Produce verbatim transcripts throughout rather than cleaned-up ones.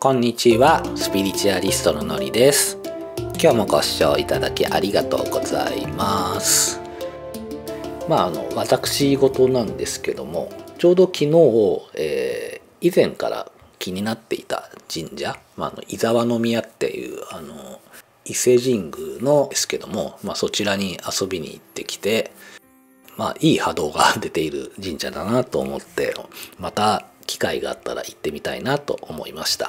こんにちは、スピリチュアリストののりです。今日もご視聴いただきありがとうございます。まああの私事なんですけども、ちょうど昨日、えー、以前から気になっていた神社、まあ、あの伊沢宮っていうあの伊勢神宮のですけども、まあ、そちらに遊びに行ってきて、まあいい波動が出ている神社だなと思って、また機会があったら行ってみたいなと思いました。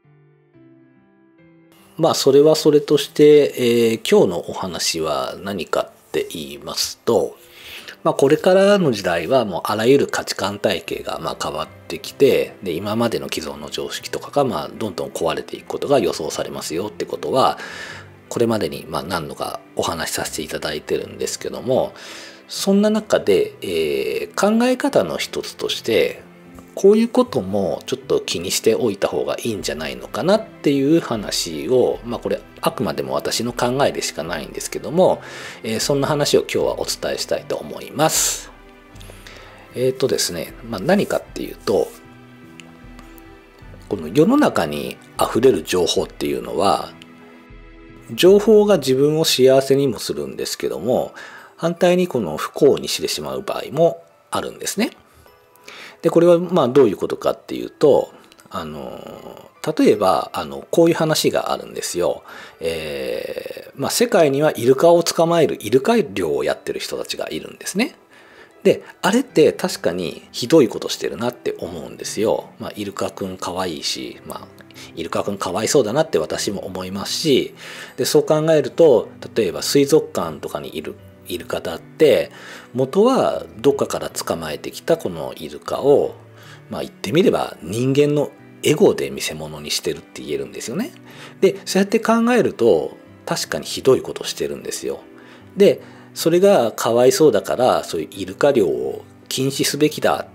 まあそれはそれとして、えー、今日のお話は何かって言いますと、まあ、これからの時代はもうあらゆる価値観体系がまあ変わってきて、で今までの既存の常識とかがまあどんどん壊れていくことが予想されますよってことは、これまでにまあ何度かお話しさせていただいてるんですけども、そんな中で、えー、考え方の一つとしてこういうこともちょっと気にしておいた方がいいんじゃないのかなっていう話を、まあこれあくまでも私の考えでしかないんですけども、えー、そんな話を今日はお伝えしたいと思います。えっとですね、まあ、何かっていうと、この世の中に溢れる情報っていうのは、情報が自分を幸せにもするんですけども、反対にこの不幸にしてしまう場合もあるんですね。でこれはまあどういうことかっていうと、あの例えばあのこういう話があるんですよ。えーまあ、世界にはイルカを捕まえるイルカ漁をやってる人たちがいるんですね。であれって確かにひどいことしてるなって思うんですよ。まあ、イルカくんかわいいし、まあ、イルカくんかわいそうだなって私も思いますし、でそう考えると、例えば水族館とかにいるイルカだって元はどっかから捕まえてきたこのイルカを、まあ言ってみれば人間のエゴで見せ物にしてるって言えるんですよね。でそうやって考えると確かにひどいことしてるんですよ。でそれがかわいそうだからそういうイルカ漁を禁止すべきだって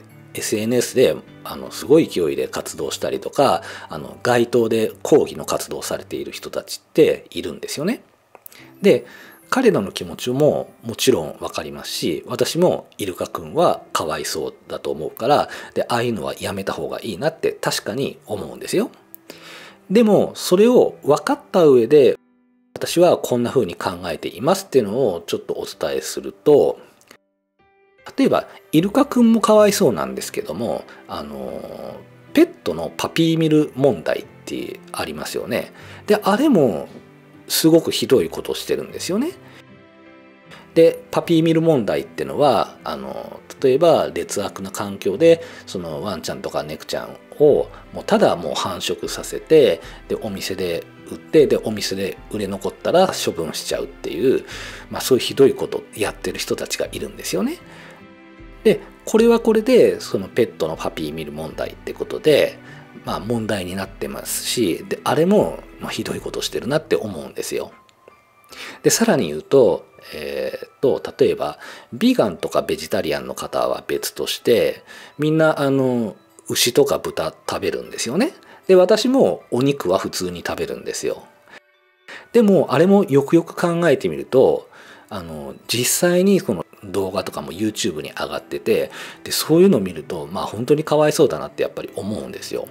エスエヌエス であのすごい勢いで活動したりとか、あの街頭で抗議の活動をされている人たちっているんですよね。で彼らの気持ちももちろん分かりますし、私もイルカくんはかわいそうだと思うから、でああいうのはやめた方がいいなって確かに思うんですよ。でもそれを分かった上で私はこんな風に考えていますっていうのをちょっとお伝えすると、例えばイルカくんもかわいそうなんですけども、あのペットのパピーミル問題ってありますよね。であれもすごくひどいことをしてるんですよね。でパピーミル問題っていうのは、あの例えば劣悪な環境でそのワンちゃんとかネクちゃんをもうただもう繁殖させて、でお店で売って、でお店で売れ残ったら処分しちゃうっていう、まあ、そういうひどいことをやってる人たちがいるんですよね。でこれはこれでそのペットのパピーミル問題ってことで、まあ、問題になってますし、であれもまあひどいことしてるなって思うんですよ。でさらに言うと、えー、と例えばビーガンとかベジタリアンの方は別として、みんなあの牛とか豚食べるんですよね。で私もお肉は普通に食べるんですよ。でもあれもよくよく考えてみると、あの実際にこの動画とかも YouTube に上がってて、でそういうのを見るとまあ本当にかわいそうだなってやっぱり思うんですよ。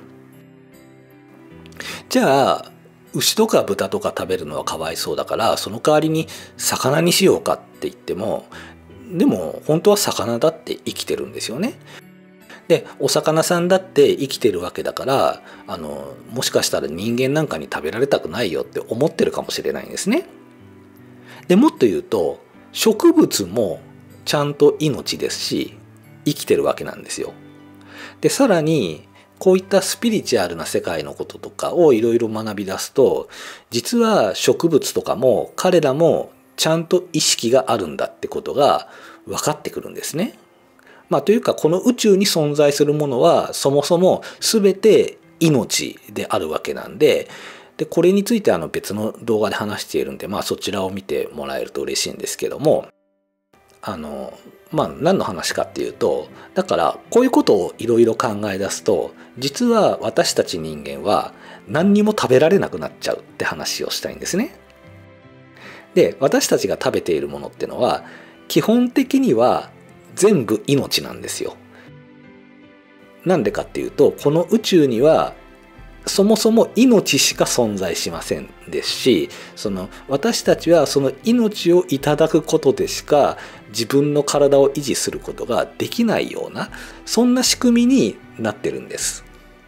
じゃあ牛とか豚とか食べるのはかわいそうだから、その代わりに魚にしようかって言っても、でも本当は魚だって生きてるんですよね。でお魚さんだって生きてるわけだから、あのもしかしたら人間なんかに食べられたくないよって思ってるかもしれないんですね。でもっと言うと植物もちゃんと命ですし生きてるわけなんですよ。でさらにこういったスピリチュアルな世界のこととかをいろいろ学び出すと、実は植物とかも彼らもちゃんと意識があるんだってことが分かってくるんですね。まあというか、この宇宙に存在するものはそもそも全て命であるわけなんで、でこれについてあの別の動画で話しているんで、まあそちらを見てもらえると嬉しいんですけども、あのまあ何の話かっていうと、だからこういうことをいろいろ考え出すと、実は私たち人間は何にも食べられなくなっちゃうって話をしたいんですね。で私たちが食べているものってのは基本的には全部命なんですよ。なんでかっていうと、この宇宙にはそもそも命しか存在しませんですし、その私たちはその命をいただくことでしか自分の体を維持することができないような、そんな仕組みになってるんです。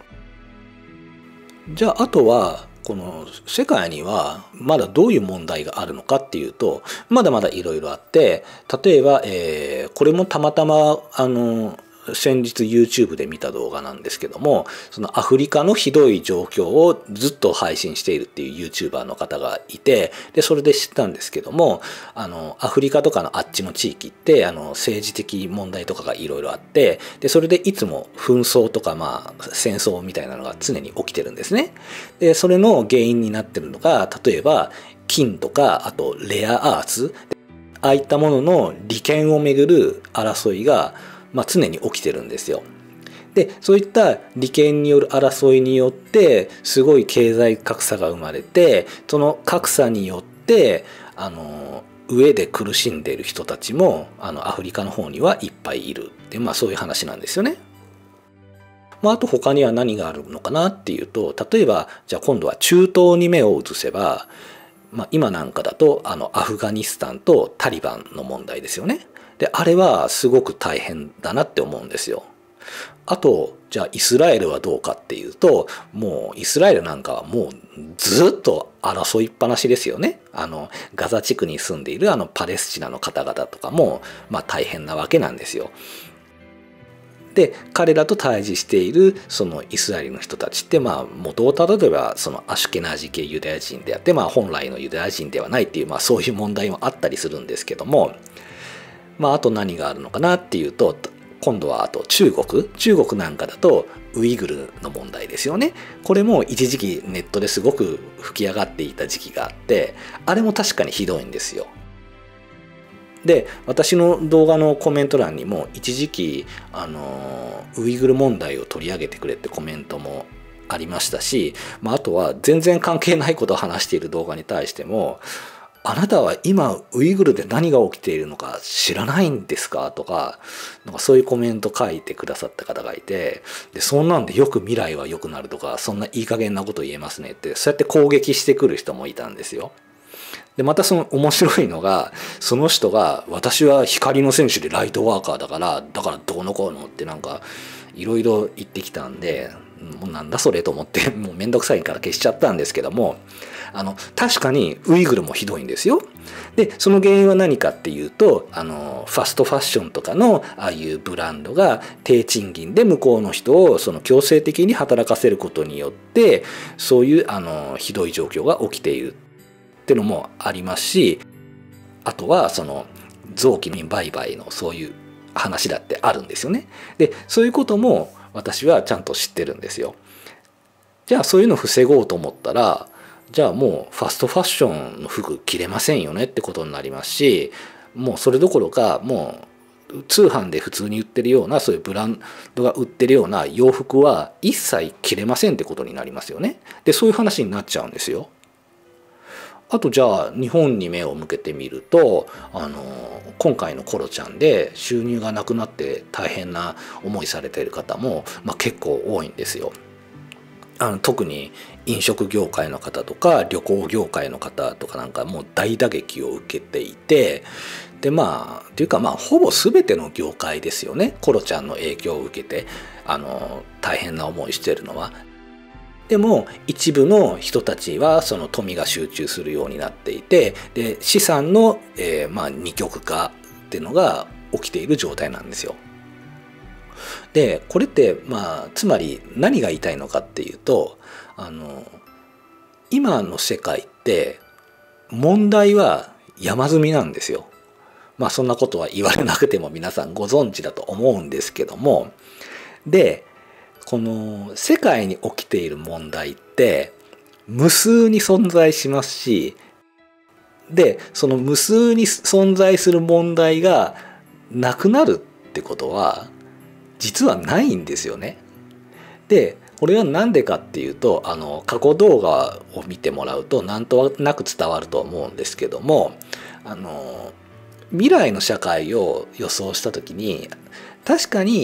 じゃああとはこの世界にはまだどういう問題があるのかっていうと、まだまだいろいろあって、例えば、えー、これもたまたまあの先日 YouTube で見た動画なんですけども、そのアフリカのひどい状況をずっと配信しているっていう YouTuber の方がいて、でそれで知ったんですけども、あのアフリカとかのあっちの地域ってあの政治的問題とかがいろいろあって、でそれでいつも紛争とかまあ戦争みたいなのが常に起きてるんですね。でそれの原因になってるのが、例えば金とか、あとレアアーツ、ああいったものの利権をめぐる争いがまあ、常に起きてるんですよ。でそういった利権による争いによってすごい経済格差が生まれて、その格差によってあの上で苦しんでいる人たちもあのアフリカの方にはいっぱいいるって、まあ、そういう話なんですよね。まあ、あと他には何があるのかなっていうと、例えばじゃあ今度は中東に目を移せば、まあ、今なんかだとあのアフガニスタンとタリバンの問題ですよね。であれはすごく大変だなって思うんですよ。あとじゃあイスラエルはどうかっていうと、もうイスラエルなんかはもうずっと争いっぱなしですよね。あのガザ地区に住んでいるあのパレスチナの方々とかもまあ大変なわけなんですよ。で彼らと対峙しているそのイスラエルの人たちってまあ元をたどればそのアシュケナージ系ユダヤ人であって、まあ本来のユダヤ人ではないっていう、まあそういう問題もあったりするんですけども、まああと何があるのかなっていうと、今度はあと中国中国なんかだとウイグルの問題ですよね。これも一時期ネットですごく吹き上がっていた時期があって、あれも確かにひどいんですよ。で私の動画のコメント欄にも一時期あのウイグル問題を取り上げてくれってコメントもありましたし、まあ、あとは全然関係ないことを話している動画に対しても、あなたは今ウイグルで何が起きているのか知らないんですかとか、なんかそういうコメント書いてくださった方がいて、でそんなんでよく未来は良くなるとか、そんないい加減なこと言えますねって、そうやって攻撃してくる人もいたんですよ。でまたその面白いのが、その人が私は光の選手でライトワーカーだからだからどうのこうのってなんかいろいろ言ってきたんで、もうなんだそれと思ってもうめんどくさいから消しちゃったんですけども、あの確かにウイグルもひどいんですよ。でその原因は何かっていうと、あのファストファッションとかのああいうブランドが低賃金で向こうの人をその強制的に働かせることによって、そういうあのひどい状況が起きているっていうのもありますし、あとはその臓器の売買のそういう話だってあるんですよね。でそういうことも私はちゃんと知ってるんですよ。じゃあそういうのを防ごうと思ったら、じゃあもうファストファッションの服着れませんよねってことになりますし、もうそれどころかもう通販で普通に売ってるようなそういうブランドが売ってるような洋服は一切着れませんってことになりますよね。でそういう話になっちゃうんですよ。あとじゃあ日本に目を向けてみると、あの今回のコロちゃんで収入がなくなって大変な思いされている方も、まあ、結構多いんですよ。あの特に飲食業界の方とか旅行業界の方とかなんかもう大打撃を受けていて、でまあっていうかまあほぼ全ての業界ですよね、コロちゃんの影響を受けてあの大変な思いしてるのは。でも一部の人たちはその富が集中するようになっていて、で資産の、えー、まあ二極化っていうのが起きている状態なんですよ。でこれってまあつまり何が言いたいのかっていうと、あの今の世界って問題は山積みなんですよ。まあそんなことは言われなくても皆さんご存知だと思うんですけども、でこの世界に起きている問題って無数に存在しますし、でその無数に存在する問題がなくなるってことは実はないんですよね。でこれは何でかっていうと、あの過去動画を見てもらうとなんとなく伝わると思うんですけども、あの未来の社会を予想した時に確かに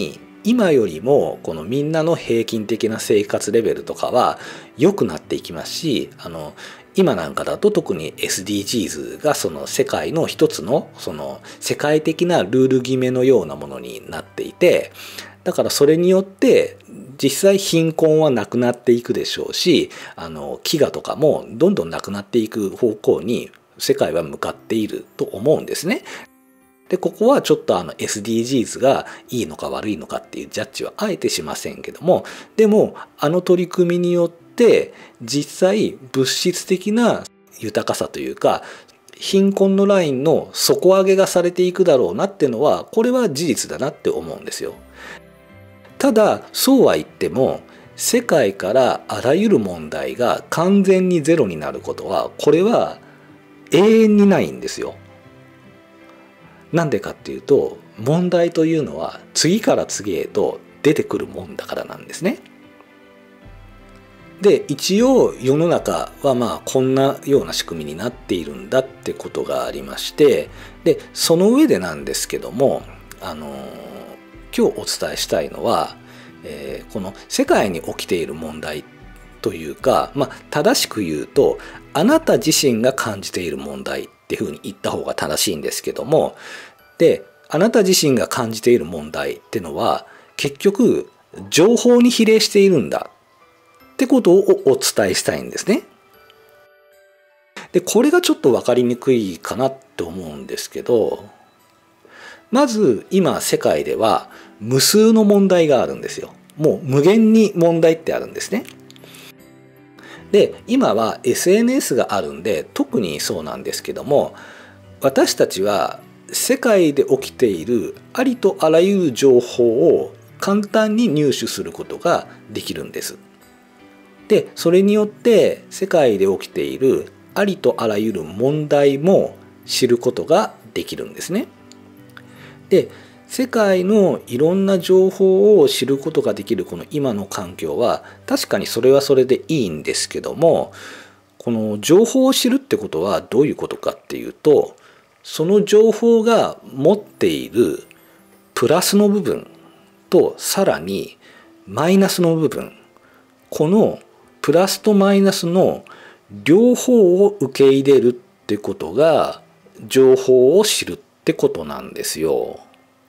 今よりもこのみんなの平均的な生活レベルとかは良くなっていきますし、あの今なんかだと特に エスディージーズ がその世界の一つのその世界的なルール決めのようなものになっていて、だからそれによって実際貧困はなくなっていくでしょうし、あの飢餓とかもどんどんなくなっていく方向に世界は向かっていると思うんですね。でここはちょっとあの エスディージーズ がいいのか悪いのかっていうジャッジはあえてしませんけども、でもあの取り組みによって実際物質的な豊かさというか貧困のラインの底上げがされていくだろうなっていうのは、これは事実だなって思うんですよ。ただそうは言っても世界からあらゆる問題が完全にゼロになることは、これは永遠にないんですよ。なんでかっていうと、問題というのは次から次へと出てくるもんだからなんですね。で一応世の中はまあこんなような仕組みになっているんだってことがありまして、でその上でなんですけども、あの今日お伝えしたいのは、えー、この世界に起きている問題というか、まあ、正しく言うとあなた自身が感じている問題っていうふうに言った方が正しいんですけども、であなた自身が感じている問題っていうのは結局情報に比例しているんだってことをお伝えしたいんですね。でこれがちょっと分かりにくいかなって思うんですけど、まず今世界では無数の問題があるんですよ。もう無限に問題ってあるんですね。で今は エスエヌエス があるんで特にそうなんですけども、私たちは世界で起きているありとあらゆる情報を簡単に入手することができるんです。でそれによって世界で起きているありとあらゆる問題も知ることができるんですね。で世界のいろんな情報を知ることができるこの今の環境は確かにそれはそれでいいんですけども、この情報を知るってことはどういうことかっていうと、その情報が持っているプラスの部分とさらにマイナスの部分、このプラスとマイナスの両方を受け入れるってことが情報を知るってことなんですよ。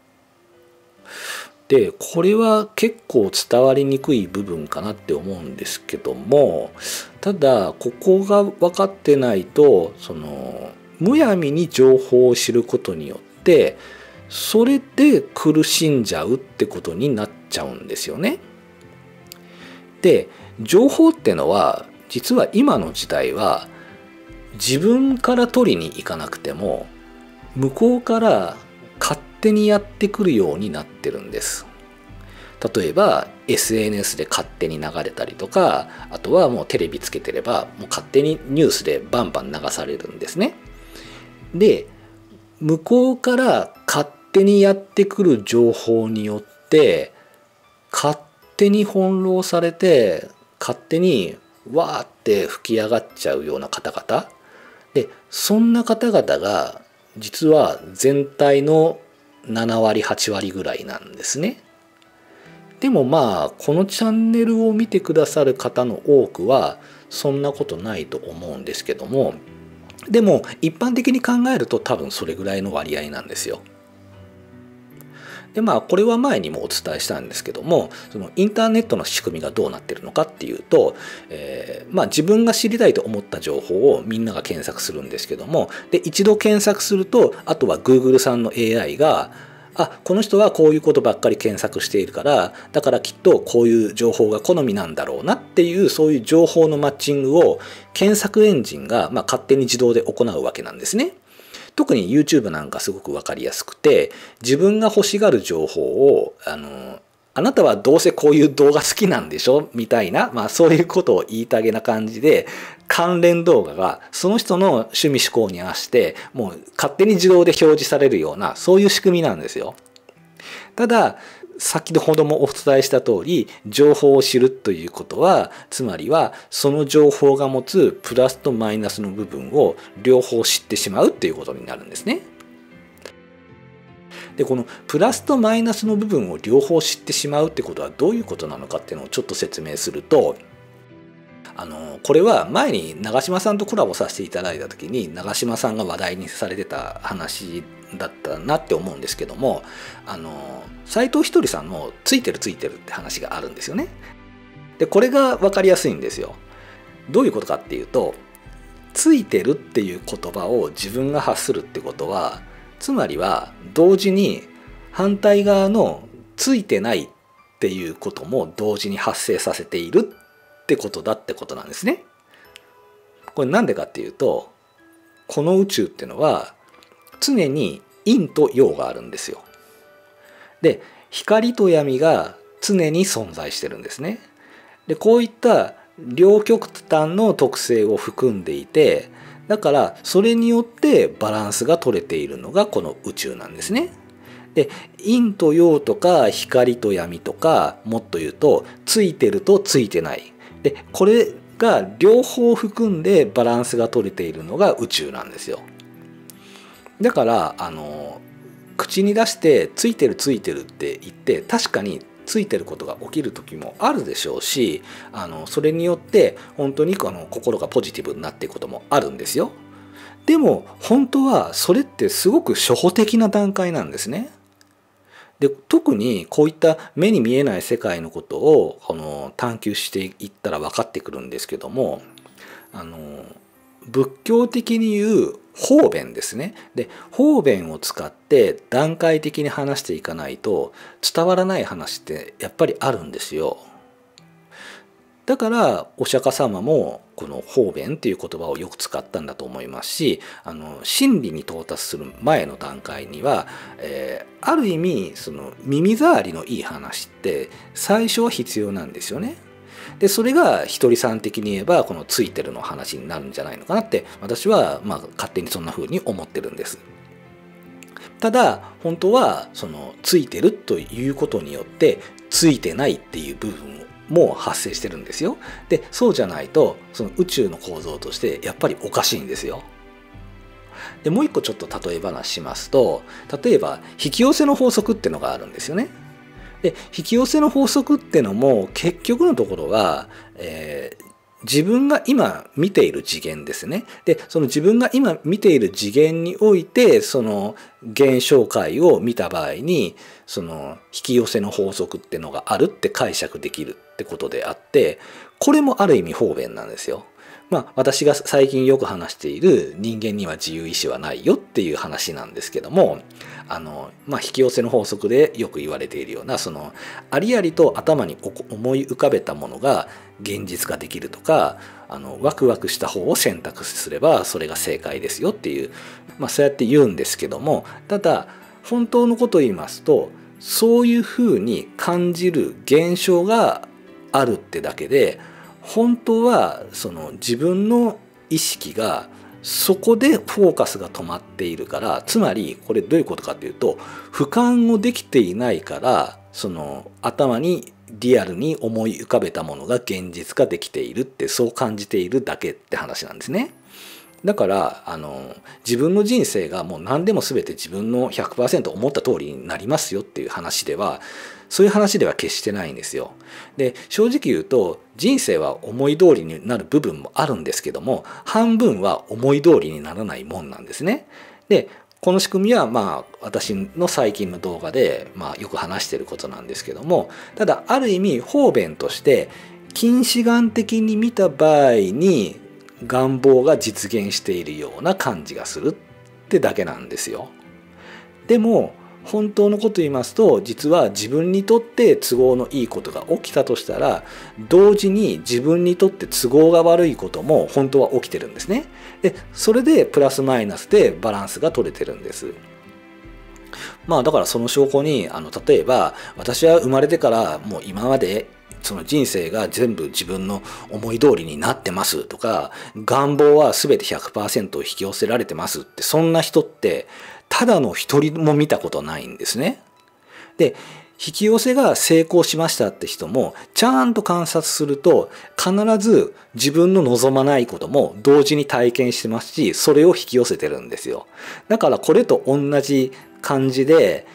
でこれは結構伝わりにくい部分かなって思うんですけども、ただここが分かってないと、そのむやみに情報を知ることによってそれで苦しんじゃうってことになっちゃうんですよね。で情報ってのは実は今の時代は自分から取りに行かなくても向こうから勝手にやってくるようになってるんです。例えば エスエヌエス で勝手に流れたりとか、あとはもうテレビつけてればもう勝手にニュースでバンバン流されるんですね。で向こうから勝手にやってくる情報によって勝手に翻弄されて勝手にわーって吹き上がっちゃうような方々で、そんな方々が実は全体のななわりはちわりぐらいなんですね。でもまあこのチャンネルを見てくださる方の多くはそんなことないと思うんですけども、でも一般的に考えると多分それぐらいの割合なんですよ。でまあこれは前にもお伝えしたんですけども、そのインターネットの仕組みがどうなってるのかっていうと、えー、まあ自分が知りたいと思った情報をみんなが検索するんですけども、で一度検索するとあとは Google さんの エーアイ があこの人はこういうことばっかり検索しているからだからきっとこういう情報が好みなんだろうなっていう、そういう情報のマッチングを検索エンジンがまあ勝手に自動で行うわけなんですね。特に YouTube なんかすごく分かりやすくて、自分が欲しがる情報をあのあなたはどうせこういう動画好きなんでしょみたいな、まあそういうことを言いたげな感じで関連動画がその人の趣味思考に合わせてもう勝手に自動で表示されるような、そういう仕組みなんですよ。ただ先ほどもお伝えした通り、情報を知るということはつまりはその情報が持つプラスとマイナスの部分を両方知ってしまうっていうことになるんですね。 でこのプラスとマイナスの部分を両方知ってしまうってことはどういうことなのかっていうのをちょっと説明すると、あのこれは前に長嶋さんとコラボさせていただいた時に長嶋さんが話題にされてた話だったなって思うんですけども、あの斎藤ひとりさんの「ついてるついてる」って話があるんですよね。でこれが分かりやすいんですよ。どういうことかっていうと、ついてるっていう言葉を自分が発するってことは、つまりは同時に反対側のついてないっていうことも同時に発生させているってことだってことなんですね。これなんでかっていうと、この宇宙っていうのは常に陰と陽があるんですよ。で、光と闇が常に存在してるんですね。で、こういった両極端の特性を含んでいて、だからそれによってバランスが取れているのがこの宇宙なんですね。で、陰と陽とか光と闇とか、もっと言うとついてるとついてない。で、これが両方含んでバランスが取れているのが宇宙なんですよ。だからあの口に出してついてるついてるって言って、確かについてることが起きる時もあるでしょうし、あのそれによって本当にあの心がポジティブになっていくこともあるんですよ。でも本当はそれってすごく初歩的な段階なんですね。で、特にこういった目に見えない世界のことをこの探求していったら分かってくるんですけども、あの仏教的に言う方便ですね。で、方便を使って段階的に話していかないと伝わらない話ってやっぱりあるんですよ。だからお釈迦様もこの方便っていう言葉をよく使ったんだと思いますし、あの真理に到達する前の段階には、えー、ある意味その耳障りのいい話って最初は必要なんですよね。で、それがひとりさん的に言えばこのついてるの話になるんじゃないのかなって、私はまあ勝手にそんな風に思ってるんです。ただ本当はそのついてるということによってついてないっていう部分も発生してるんですよ。で、そうじゃないとその宇宙の構造としてやっぱりおかしいんですよ。で、もう一個ちょっと例え話しますと、例えば引き寄せの法則ってのがあるんですよね。で、引き寄せの法則ってのも結局のところは、えー、自分が今見ている次元ですね。で、その自分が今見ている次元においてその現象界を見た場合に、その引き寄せの法則ってのがあるって解釈できるってことであって、これもある意味方便なんですよ。まあ、私が最近よく話している人間には自由意志はないよっていう話なんですけども、あの、まあ、引き寄せの法則でよく言われているような、そのありありと頭に思い浮かべたものが現実化できるとか、あのワクワクした方を選択すればそれが正解ですよっていう、まあ、そうやって言うんですけども、ただ本当のことを言いますと、そういうふうに感じる現象があるってだけで、本当はその自分の意識がそこでフォーカスが止まっているから、つまりこれどういうことかというと、俯瞰をできていないから、その頭にリアルに思い浮かべたものが現実化できているって、そう感じているだけって話なんですね。だからあの自分の人生がもう何でも全て自分の ひゃくパーセント 思った通りになりますよっていう話では、そういう話では決してないんですよ。で、正直言うと人生は思い通りになる部分もあるんですけども、半分は思い通りにならないもんなんですね。で、この仕組みはまあ私の最近の動画でまあよく話していることなんですけども、ただある意味方便として近視眼的に見た場合に願望が実現しているような感じがするってだけなんですよ。でも本当のこと言いますと、実は自分にとって都合のいいことが起きたとしたら、同時に自分にとって都合が悪いことも本当は起きてるんですね。で、それでプラスマイナスでバランスが取れてるんです。まあだからその証拠に、あの例えば私は生まれてからもう今までその人生が全部自分の思い通りになってますとか、願望は全て ひゃくパーセント 引き寄せられてますって、そんな人ってただの一人も見たことないんですね。で、引き寄せが成功しましたって人もちゃんと観察すると、必ず自分の望まないことも同時に体験してますし、それを引き寄せてるんですよ。だからこれと同じ感じで、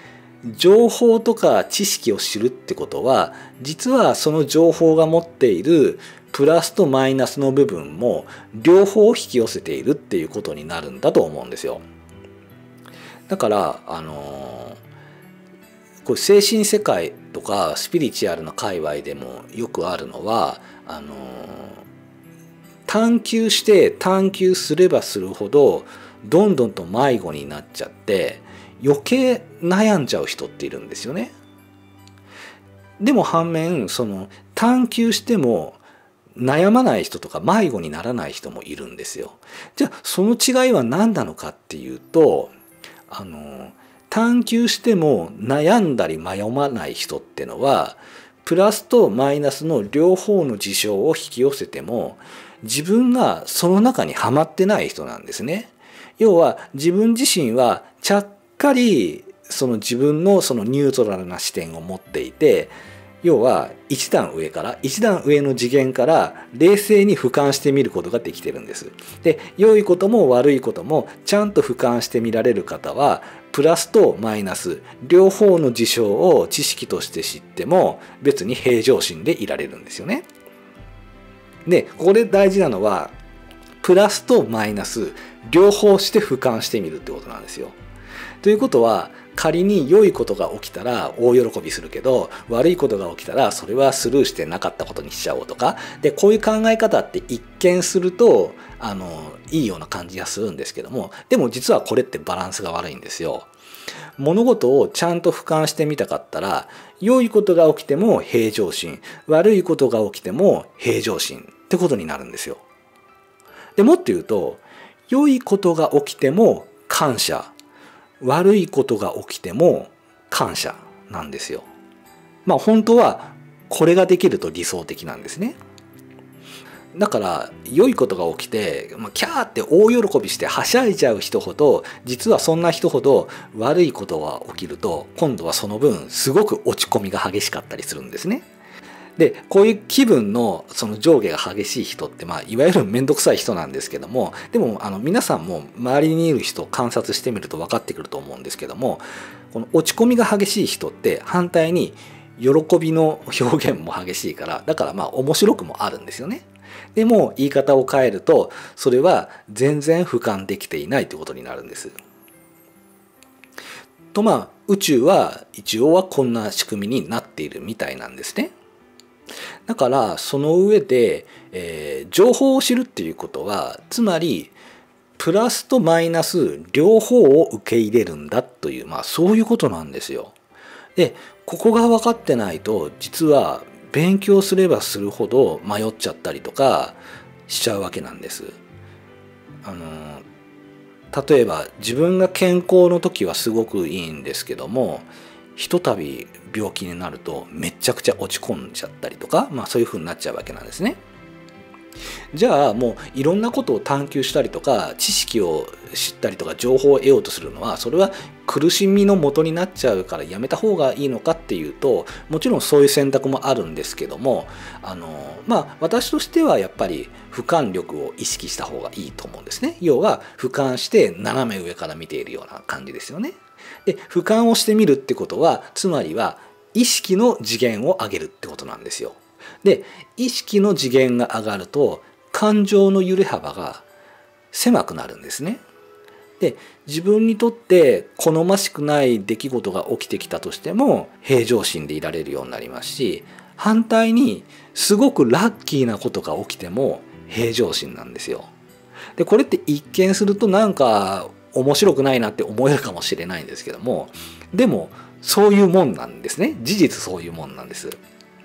情報とか知識を知るってことは、実はその情報が持っているプラスとマイナスの部分も両方引き寄せているっていうことになるんだと思うんですよ。だからあのこれ精神世界とかスピリチュアルな界隈でもよくあるのは、あの探求して探求すればするほどどんどんと迷子になっちゃって余計悩んじゃう人っているんですよね。でも反面その探求しても悩まない人とか迷子にならない人もいるんですよ。じゃあその違いは何なのかっていうと、あの探求しても悩んだり迷わない人ってのはプラスとマイナスの両方の事象を引き寄せても自分がその中にはまってない人なんですね。要は自分自身はちゃっかりその自分のそのニュートラルな視点を持っていて、要は一段上から一段上の次元から冷静に俯瞰してみることができてるんです。で、良いことも悪いこともちゃんと俯瞰して見られる方はプラスとマイナス両方の事象を知識として知っても別に平常心でいられるんですよね。で、ここで大事なのはプラスとマイナス両方して俯瞰してみるってことなんですよ。ということは仮に良いことが起きたら大喜びするけど悪いことが起きたらそれはスルーしてなかったことにしちゃおうとかで、こういう考え方って一見するとあのいいような感じがするんですけども、でも実はこれってバランスが悪いんですよ。物事をちゃんと俯瞰してみたかったら良いことが起きても平常心、悪いことが起きても平常心ってことになるんですよ。でもっと言うと良いことが起きても感謝、悪いことが起きても感謝なんですよ。まあ本当はこれができると理想的なんですね。だから良いことが起きて、まあ、キャーって大喜びしてはしゃいじゃう人ほど、実はそんな人ほど悪いことが起きると今度はその分すごく落ち込みが激しかったりするんですね。で、こういう気分のその上下が激しい人って、まあ、いわゆる面倒くさい人なんですけども、でもあの皆さんも周りにいる人を観察してみると分かってくると思うんですけども、この落ち込みが激しい人って反対に喜びの表現も激しいから、だからまあ面白くもあるんですよね。でも言い方を変えるとそれは全然俯瞰できていないということになるんです。とまあ宇宙は一応はこんな仕組みになっているみたいなんですね。だからその上で、えー、情報を知るっていうことはつまりプラスとマイナス両方を受け入れるんだという、まあそういうことなんですよ。で、ここが分かってないと実は勉強すればするほど迷っちゃったりとかしちゃうわけなんです。あの例えば自分が健康の時はすごくいいんですけども、ひとたび病気になるとめちゃくちゃ落ち込んじゃったりとか、まあそういう風になっちゃうわけなんですね。じゃあもういろんなことを探求したりとか知識を知ったりとか情報を得ようとするのはそれは苦しみの元になっちゃうからやめた方がいいのかっていうと、もちろんそういう選択もあるんですけども、あのまあ私としてはやっぱり俯瞰力を意識した方がいいと思うんですね。要は俯瞰して斜め上から見ているような感じですよね。で、俯瞰をしてみるってことはつまりは意識の次元を上げるってことなんですよ。で、意識の次元が上がると感情の揺れ幅が狭くなるんですね。で、自分にとって好ましくない出来事が起きてきたとしても平常心でいられるようになりますし、反対にすごくラッキーなことが起きても平常心なんですよ。で、これって一見するとなんか面白くないなって思えるかもしれないんですけども、でもそういうもんなんですね。事実そういうもんなんです。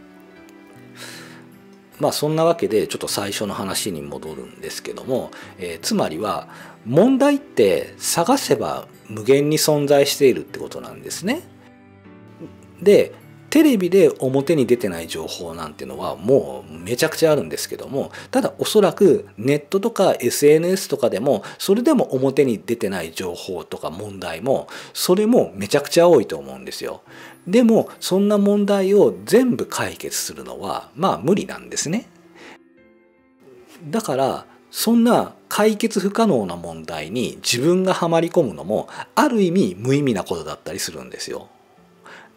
まあそんなわけでちょっと最初の話に戻るんですけども、えー、つまりは問題って探せば無限に存在しているってことなんですね。で、テレビで表に出てない情報なんてのはもうめちゃくちゃあるんですけども、ただおそらくネットとか エスエヌエス とかでもそれでも表に出てない情報とか問題もそれもめちゃくちゃ多いと思うんですよ。でもそんな問題を全部解決するのはまあ無理なんですね。だからそんな解決不可能な問題に自分がはまり込むのもある意味無意味なことだったりするんですよ。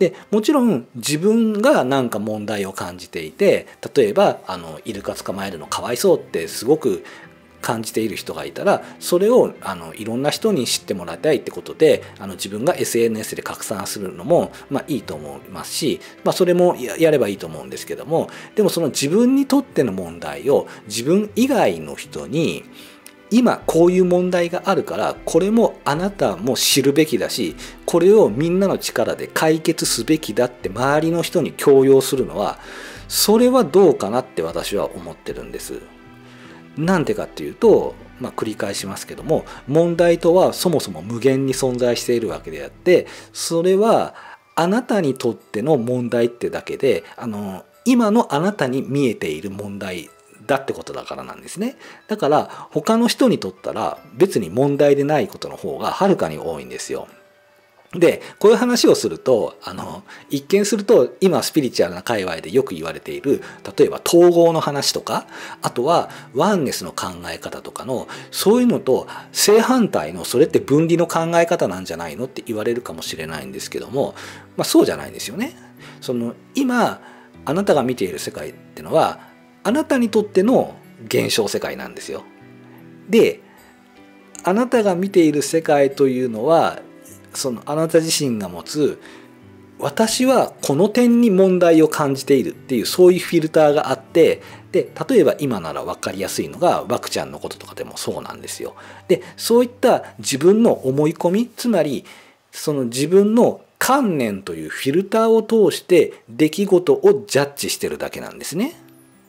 でもちろん自分が何か問題を感じていて、例えばあのイルカ捕まえるのかわいそうってすごく感じている人がいたら、それをあのいろんな人に知ってもらいたいってことで、あの自分が エスエヌエス で拡散するのも、まあ、いいと思いますし、まあ、それも や, やればいいと思うんですけども、でもその自分にとっての問題を自分以外の人に、今こういう問題があるからこれもあなたも知るべきだし、これをみんなの力で解決すべきだって周りの人に強要するのは、それはどうかなって私は思ってるんです。なんでかっていうと、まあ、繰り返しますけども、問題とはそもそも無限に存在しているわけであって、それはあなたにとっての問題ってだけで、あの今のあなたに見えている問題だってことだからなんですね。だから他の人にとったら別に問題でないことの方がはるかに多いんですよ。でこういう話をすると、あの一見すると今スピリチュアルな界隈でよく言われている、例えば統合の話とか、あとはワンネスの考え方とかの、そういうのと正反対の、それって分離の考え方なんじゃないのって言われるかもしれないんですけども、まあ、そうじゃないんですよね。その今あなたが見ている世界ってのはあなたにとっての現象世界なんですよ。であなたが見ている世界というのは、そのあなた自身が持つ、私はこの点に問題を感じているっていう、そういうフィルターがあって、で例えば今なら分かりやすいのがワクちゃんのこととかでもそうなんですよ。でそういった自分の思い込み、つまりその自分の観念というフィルターを通して出来事をジャッジしてるだけなんですね。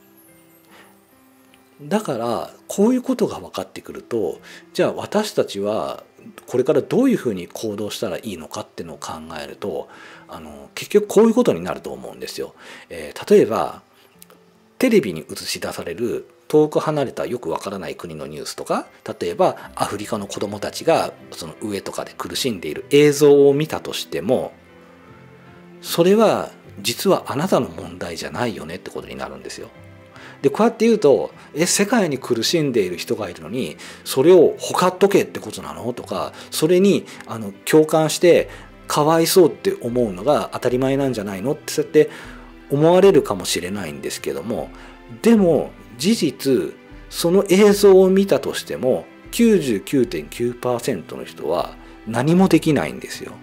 だからこういうことが分かってくると、じゃあ私たちはこれからどういうふうに行動したらいいのかっていうのを考えると、あの結局こういうことになると思うんですよ。えー、例えばテレビに映し出される遠く離れたよくわからない国のニュースとか、例えばアフリカの子どもたちがその上とかで苦しんでいる映像を見たとしても、それは実はあなたの問題じゃないよねってことになるんですよ。でこうやって言うと、え世界に苦しんでいる人がいるのにそれをほかっとけってことなのとか、それにあの共感してかわいそうって思うのが当たり前なんじゃないのってそうやって思われるかもしれないんですけども、でも事実その映像を見たとしても きゅうじゅうきゅうてんきゅうパーセント の人は何もできないんですよ。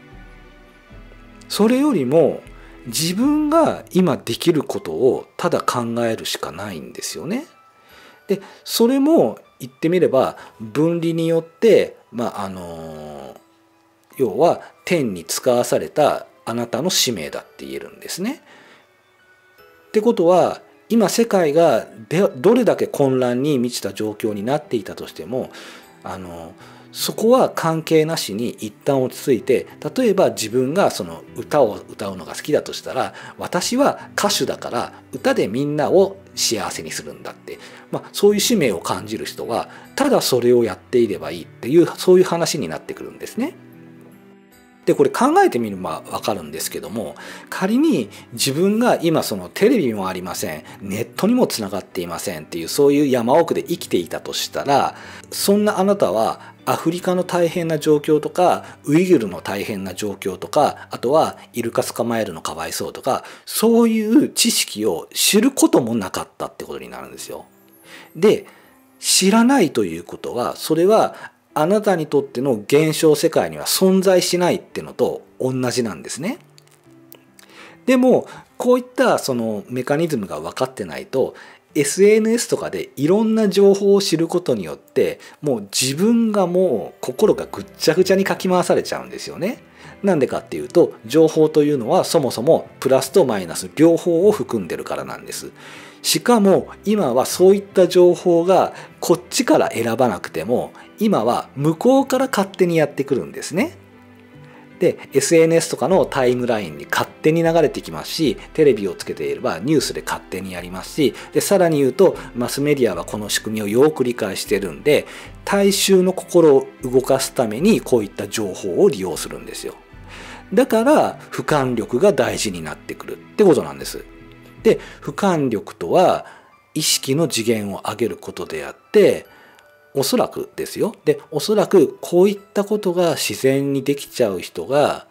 それよりも自分が今できることをただ考えるしかないんですよね。でそれも言ってみれば分離によって、まああの要は天に使わされたあなたの使命だって言えるんですね。ってことは今世界がどれだけ混乱に満ちた状況になっていたとしても、あのそこは関係なしに一旦落ち着いて、例えば自分がその歌を歌うのが好きだとしたら、私は歌手だから歌でみんなを幸せにするんだって、まあ、そういう使命を感じる人はただそれをやっていればいいっていう、そういう話になってくるんですね。でこれ考えてみれば分かるんですけども、仮に自分が今そのテレビもありません、ネットにもつながっていませんっていう、そういう山奥で生きていたとしたら、そんなあなたはアフリカの大変な状況とかウイグルの大変な状況とか、あとはイルカ捕まえるのかわいそうとか、そういう知識を知ることもなかったってことになるんですよ。で知らないということは、それはあなたにとっての現象世界には存在しないっていうのと同じなんですね。でもこういったそのメカニズムが分かってないと、 エスエヌエス とかでいろんな情報を知ることによって、もう自分がもう心がぐっちゃぐちゃにかき回されちゃうんですよね。なんでかっていうと、情報というのはそもそもプラスとマイナス両方を含んでるからなんです。しかも今はそういった情報がこっちから選ばなくても、今は向こうから勝手にやってくるんですね。で エスエヌエス とかのタイムラインに勝手に流れてきますし、テレビをつけていればニュースで勝手にやりますし、でさらに言うとマスメディアはこの仕組みをよく理解してるんで、大衆の心を動かすためにこういった情報を利用するんですよ。だから俯瞰力が大事になってくるってことなんです。で俯瞰力とは意識の次元を上げることであって、おそらくですよ。でおそらくこういったことが自然にできちゃう人が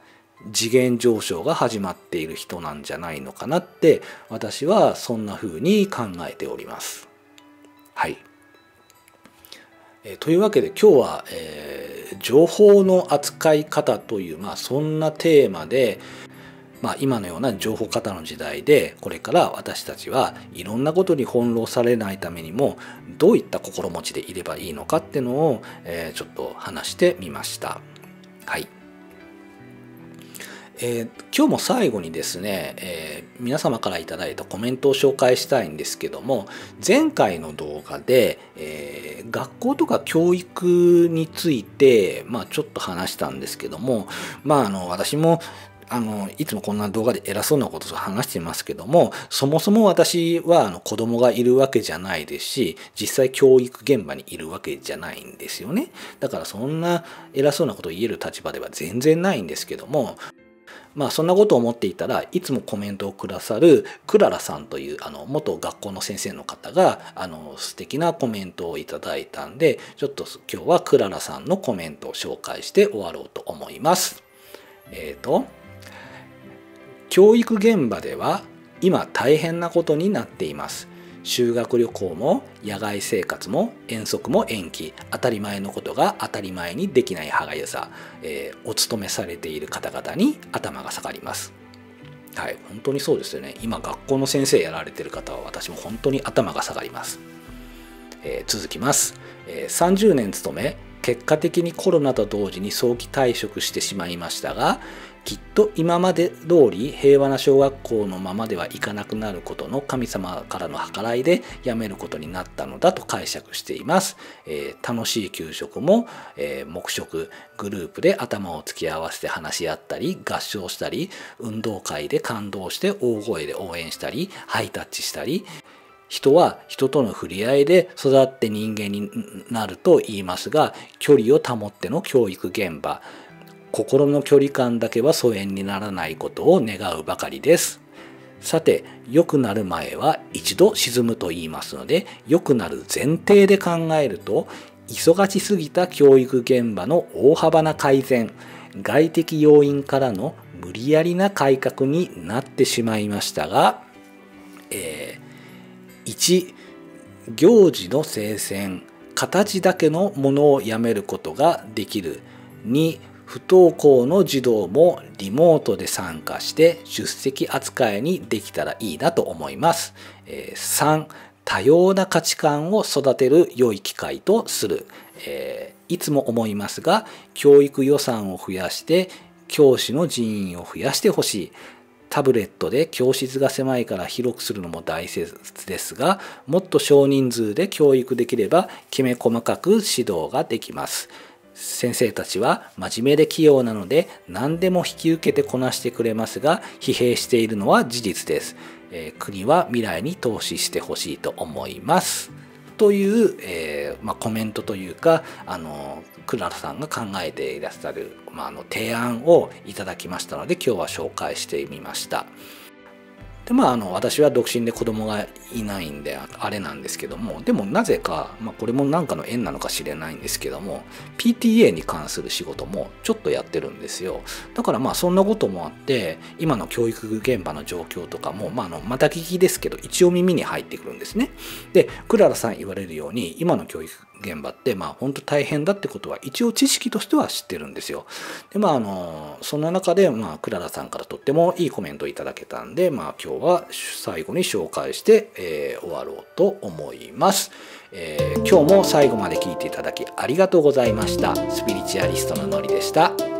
次元上昇が始まっている人なんじゃないのかなって、私はそんな風に考えております。はい。えー、というわけで今日は、えー、情報の扱い方という、まあ、そんなテーマで、まあ、今のような情報過多の時代でこれから私たちはいろんなことに翻弄されないためにもどういった心持ちでいればいいのかっていうのを、えー、ちょっと話してみました。はい。えー、今日も最後にですね、えー、皆様からいただいたコメントを紹介したいんですけども、前回の動画で、えー、学校とか教育について、まあ、ちょっと話したんですけども、まあ、あの私もあのいつもこんな動画で偉そうなことを話していますけども、そもそも私はあの子供がいるわけじゃないですし、実際教育現場にいるわけじゃないんですよね。だからそんな偉そうなことを言える立場では全然ないんですけども、まあそんなことを思っていたらいつもコメントをくださるクララさんというあの元学校の先生の方があの素敵なコメントをいただいたんで、ちょっと今日はクララさんのコメントを紹介して終わろうと思います。えっと教育現場では今大変なことになっています。修学旅行も野外生活も遠足も延期、当たり前のことが当たり前にできない歯がゆさ、えー、お勤めされている方々に頭が下がります。はい、本当にそうですよね。今学校の先生やられてる方は私も本当に頭が下がります。えー、続きます、えー、さんじゅうねん勤め、結果的にコロナと同時に早期退職してしまいましたが、きっと今まで通り平和な小学校のままではいかなくなることの神様からの計らいで辞めることになったのだと解釈しています。えー、楽しい給食も、えー、黙食、グループで頭を突き合わせて話し合ったり合唱したり、運動会で感動して大声で応援したりハイタッチしたり、人は人との触れ合いで育って人間になると言いますが、距離を保っての教育現場、心の距離感だけは疎遠にならないことを願うばかりです。さて、良くなる前は一度沈むと言いますので、良くなる前提で考えると、忙しすぎた教育現場の大幅な改善、外的要因からの無理やりな改革になってしまいましたが、えー、いち、行事の聖戦、形だけのものをやめることができる。に、不登校の児童もリモートで参加して出席扱いにできたらいいなと思います。さん、多様な価値観を育てる良い機会とする。えー、いつも思いますが、教育予算を増やして教師の人員を増やしてほしい。タブレットで教室が狭いから広くするのも大切ですが、もっと少人数で教育できればきめ細かく指導ができます。先生たちは真面目で器用なので何でも引き受けてこなしてくれますが、疲弊しているのは事実です。えー、国は未来に投資してほしいと思います。という、えーまあ、コメントというか、あのクララさんが考えていらっしゃる、まあ、あの提案をいただきましたので、今日は紹介してみました。でまあ、あの私は独身で子供がいないんであれなんですけども、でもなぜか、まあ、これも何かの縁なのか知れないんですけども ピーティーエー に関する仕事もちょっとやってるんですよ。だからまあそんなこともあって今の教育現場の状況とかも、まあ、あのまた聞きですけど一応耳に入ってくるんですね。でクララさん言われるように今の教育現場ってまあ本当大変だってことは一応知識としては知ってるんですよ。でまああのそんな中でまあクララさんからとってもいいコメントをいただけたんで、まあ今日は最後に紹介して、えー、終わろうと思います。えー、今日も最後まで聞いていただきありがとうございました。スピリチュアリストののりでした。